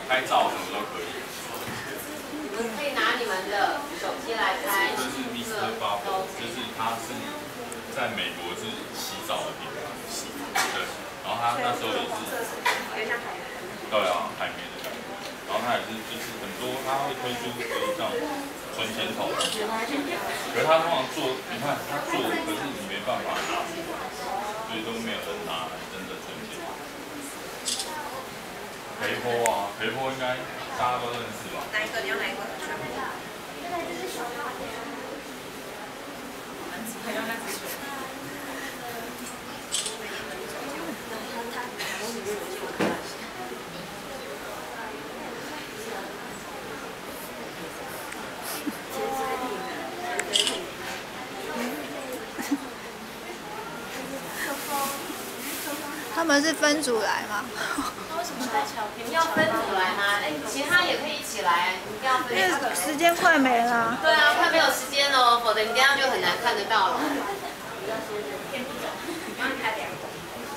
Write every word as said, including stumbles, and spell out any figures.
拍照什么都可以。 你们可以拿你们的手机来拍。 这是 mister Bubble， 就是它是在美国是洗澡的品牌，对。然后它那时候也是，对啊，海绵的感觉。然后它也是就是很多，它会推出可以像存钱筒，可是它通常做，你看它做，可是你没办法拿，所以都没有人拿来真的存钱。培坡啊，培坡应该大家都认识吧？ 哪一个？你要哪一个？全部。还要那只水。 他们是分组来吗？ 为什么你们要分组来吗？哎，其他也可以一起来，你一定要分。 因为时间快没了。 对啊，快没有时间了，否则你等下就很难看得到了。